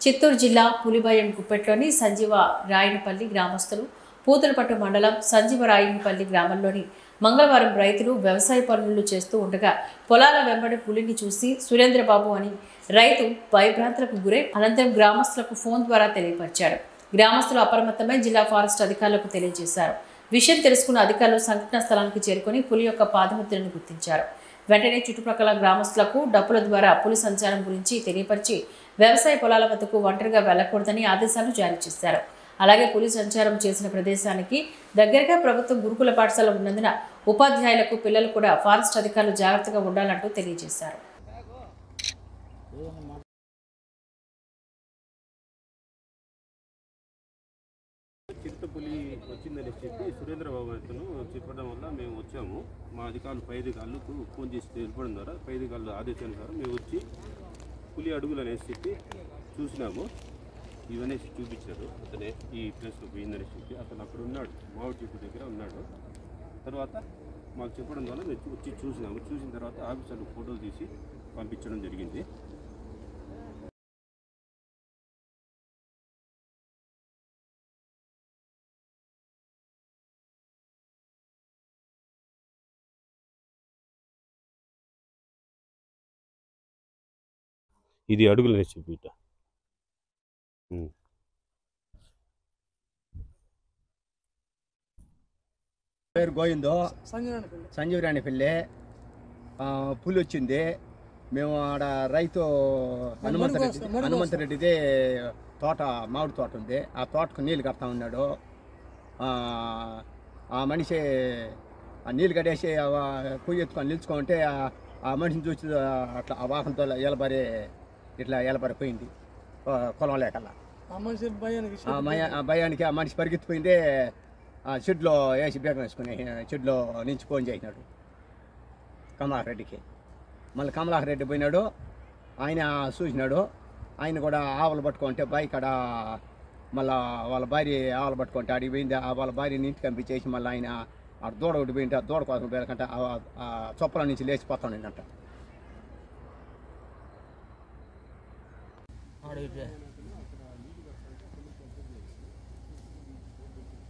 చిత్తూరు జిల్లా పులిభయం గుప్పెట్లోని సంజీవ రాయనపల్లి గ్రామస్తులు పూతలపట్టు మండలం సంజీవ రాయనపల్లి గ్రామంలోని మంగళవారం రైతులు వ్యవసాయ పనులు చేస్తూ ఉండగా పొలాల వెంబడి పులిని చూసి సురేంద్రబాబు అని రైతు భయభ్రాంతులకు గురై అనంతరం గ్రామస్తులకు ఫోన్ ద్వారా తెలియపరిచారు. గ్రామస్తులు అప్రమత్తమై జిల్లా ఫారెస్ట్ అధికారులకు తెలియజేశారు. విషయం తెలుసుకున్న అధికారులు సంఘటనా స్థలానికి చేరుకుని పులి యొక్క పాదముద్రను గుర్తించారు. వెంటనే చుట్టుప్రక్కల గ్రామస్తులకు డప్పుల ద్వారా పులి సంచారం గురించి తెలియపరిచి వ్యవసాయ పొలాల వద్దకు ఒంటరిగా వెళ్లకూడదని ఆదేశాలు జారీ చేశారు. అలాగే పులి సంచారం చేసిన ప్రదేశానికి దగ్గరగా ప్రభుత్వ గురుకుల పాఠశాల ఉన్నందున ఉపాధ్యాయులకు పిల్లలు కూడా ఫారెస్ట్ అధికారులు జాగ్రత్తగా ఉండాలంటూ తెలియజేశారు. చిరుతపులి వచ్చిందని చెప్పి సురేంద్రబాబు అతను చెప్పడం వల్ల మేము వచ్చాము. మా అధికారులు పై అధికారులకు ఫోన్ చేసి తెలిపడం ద్వారా పై అధికారులు ఆదేశానుసారం మేము వచ్చి పులి అడుగులు అనేసి చెప్పి చూసినాము. ఇవనేసి చూపించారు. అతనే ఈ ప్లేస్లో పోయిందనేసి చెప్పి అతను అక్కడ ఉన్నాడు, మామిడి చెట్టు దగ్గర ఉన్నాడు. తర్వాత మాకు చెప్పడం ద్వారా మేము వచ్చి చూసినాము. చూసిన తర్వాత ఆఫీసర్లు ఫోటోలు తీసి పంపించడం జరిగింది. ఇది అడుగులు అనేసి చెప్పి పేరు గోయిందో సంజీవరాణిపల్లి. పులి వచ్చింది. మేము ఆడ రైతు హనుమంతరెడ్డిది తోట, మామిడి తోట ఉంది. ఆ తోటకు నీళ్ళు కడతా ఉన్నాడు. ఆ మనిషి ఆ నీళ్ళు కట్టేసి పొయ్యి ఎత్తుకొని నిలుచుకుంటే ఆ మనిషిని చూసి అట్లా ఆ వాహనంతో ఎలబరి పోయింది పొలం లేకల్లా. ఆ భయానికి ఆ మనిషి పరిగెత్తిపోయింది. షెడ్లో వేసి బేగం వేసుకుని షెడ్లో నుంచి ఫోన్ చేసినాడు కమలాకర్ రెడ్డికి. మళ్ళీ కమలాకర్ రెడ్డి పోయినాడు. ఆయన చూసినాడు. ఆయన కూడా ఆవులు పట్టుకుంటే బావి కాడ మళ్ళీ వాళ్ళ భార్య ఆవులు పట్టుకుంటే అడిగి పోయింది. వాళ్ళ భార్యని ఇంటికి పంపించేసి మళ్ళీ ఆయన ఆ దూడ ఒకటి పోయింటే ఆ దూడ కోసం పోయాకంటే ఆ చొప్పల నుంచి లేచిపోతాడు అంట.